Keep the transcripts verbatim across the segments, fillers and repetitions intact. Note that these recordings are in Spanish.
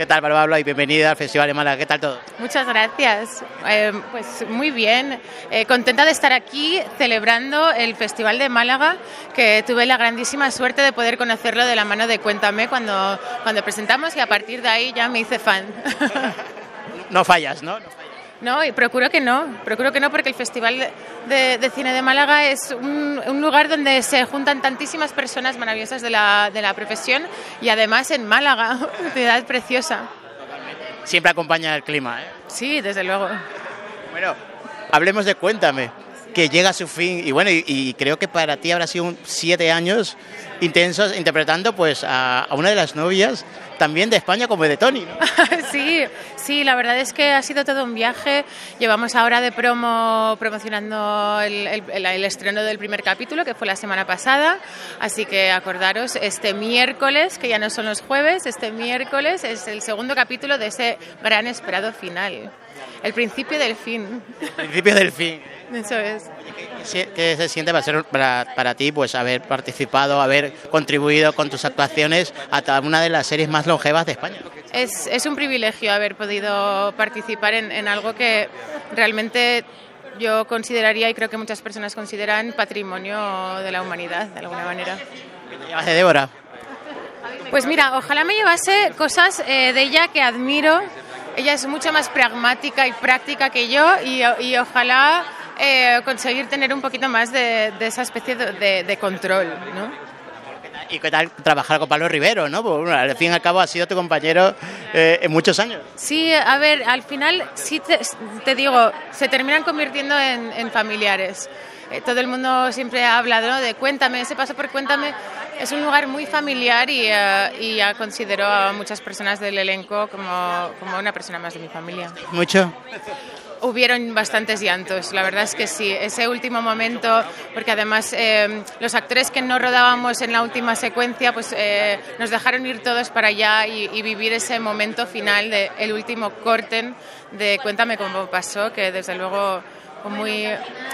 ¿Qué tal, Pablo? Y bienvenida al Festival de Málaga. ¿Qué tal todo? Muchas gracias. Eh, pues muy bien. Eh, contenta de estar aquí celebrando el Festival de Málaga, que tuve la grandísima suerte de poder conocerlo de la mano de Cuéntame cuando, cuando presentamos, y a partir de ahí ya me hice fan. No fallas, ¿no? No fallas. No, y procuro que no, procuro que no, porque el Festival de, de Cine de Málaga es un, un lugar donde se juntan tantísimas personas maravillosas de la, de la profesión, y además en Málaga, una ciudad preciosa. Siempre acompaña el clima, ¿eh? Sí, desde luego. Bueno, hablemos de Cuéntame, que llega a su fin, y bueno, y, y creo que para ti habrá sido un siete años intensos interpretando pues a, a una de las novias también de España como de Tony, ¿no? Sí, sí, la verdad es que ha sido todo un viaje. Llevamos ahora de promo promocionando el, el, el estreno del primer capítulo, que fue la semana pasada, así que acordaros, este miércoles, que ya no son los jueves, este miércoles es el segundo capítulo de ese gran esperado final, el principio del fin. El principio del fin. Eso es. ¿Qué, qué se siente para, ser, para, para ti pues haber participado, haber contribuido con tus actuaciones a una de las series más longevas de España? Es, es un privilegio haber podido participar en, en algo que realmente yo consideraría, y creo que muchas personas consideran, patrimonio de la humanidad, de alguna manera. ¿Qué te llevas de Débora? Pues mira, ojalá me llevase cosas eh, de ella que admiro. Ella es mucho más pragmática y práctica que yo, y, y ojalá eh, conseguir tener un poquito más de, de esa especie de, de, de control, ¿no? ¿Y qué tal trabajar con Pablo Rivero, no? Pues, bueno, al fin y al cabo ha sido tu compañero eh, en muchos años. Sí, a ver, al final, sí te, te digo, se terminan convirtiendo en, en familiares. Eh, todo el mundo siempre ha hablado, ¿no?, de Cuéntame, ese paso por Cuéntame. Es un lugar muy familiar, y, uh, y ya considero a muchas personas del elenco como, como una persona más de mi familia. ¿Mucho? Hubieron bastantes llantos, la verdad es que sí. Ese último momento, porque además eh, los actores que no rodábamos en la última secuencia, pues eh, nos dejaron ir todos para allá y, y vivir ese momento final de el último corte de Cuéntame cómo pasó, que desde luego fue muy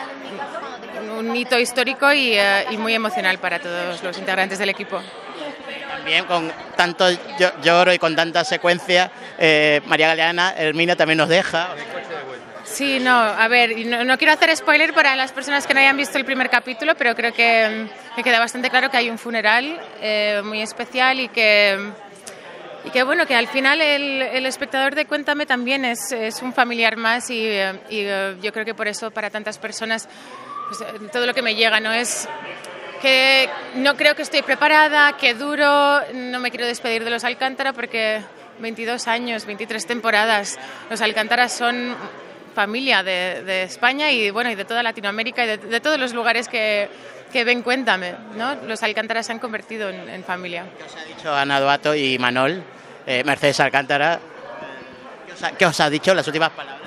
un hito histórico y, uh, y muy emocional para todos los integrantes del equipo. También con tanto lloro y con tanta secuencia, eh, María Galeana, Hermina, también nos deja. Sí, no, a ver, no, no quiero hacer spoiler para las personas que no hayan visto el primer capítulo, pero creo que, que queda bastante claro que hay un funeral eh, muy especial, y que, y que, bueno, que al final el, el espectador de Cuéntame también es, es un familiar más, y, y yo creo que por eso para tantas personas pues, todo lo que me llega, ¿no?, es que no creo que estoy preparada, que duro, no me quiero despedir de los Alcántara, porque veintidós años, veintitrés temporadas, los Alcántara son familia de, de España y bueno y de toda Latinoamérica y de, de todos los lugares que, que ven Cuéntame, ¿no? Los Alcántara se han convertido en, en familia. ¿Qué os ha dicho Ana Duato y Manol, eh, Mercedes Alcántara? ¿Qué os, ha, ¿Qué os ha dicho las últimas palabras?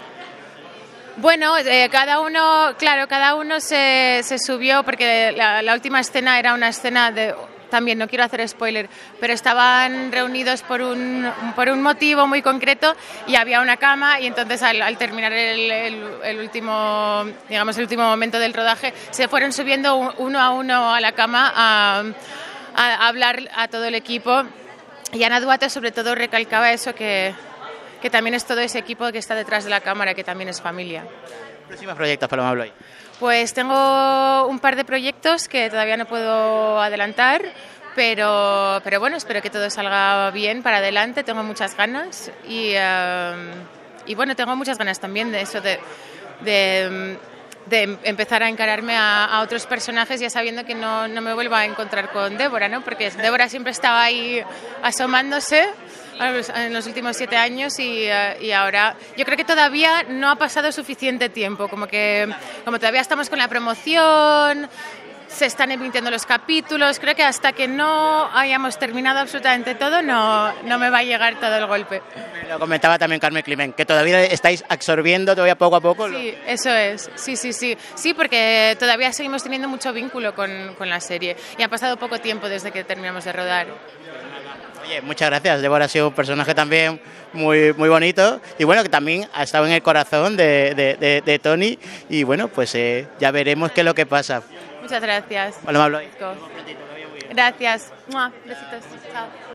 Bueno, eh, cada uno, claro, cada uno se, se subió, porque la, la última escena era una escena de... También no quiero hacer spoiler, pero estaban reunidos por un, por un motivo muy concreto, y había una cama, y entonces al, al terminar el, el, el último, digamos, el último momento del rodaje, se fueron subiendo uno a uno a la cama a, a hablar a todo el equipo, y Ana Duato sobre todo recalcaba eso, que, que también es todo ese equipo que está detrás de la cámara, que también es familia. ¿Próximos proyectos, Paloma Bloy? Pues tengo un par de proyectos que todavía no puedo adelantar, pero, pero bueno, espero que todo salga bien para adelante. Tengo muchas ganas y, uh, y bueno, tengo muchas ganas también de eso, de, de, de empezar a encararme a, a otros personajes, ya sabiendo que no, no me vuelvo a encontrar con Débora, ¿no? Porque Débora siempre estaba ahí asomándose en los últimos siete años y, uh, y ahora yo creo que todavía no ha pasado suficiente tiempo, como que como todavía estamos con la promoción, se están emitiendo los capítulos, creo que hasta que no hayamos terminado absolutamente todo no, no me va a llegar todo el golpe. Lo comentaba también Carmen Climent, que todavía estáis absorbiendo todavía poco a poco. Sí, eso es, sí, sí, sí, sí, porque todavía seguimos teniendo mucho vínculo con, con la serie y ha pasado poco tiempo desde que terminamos de rodar. Oye, muchas gracias. Débora ha sido un personaje también muy, muy bonito y bueno, que también ha estado en el corazón de, de, de, de Tony y bueno, pues eh, ya veremos qué es lo que pasa. Muchas gracias. Paloma Bloy. Gracias. Besitos. Chao.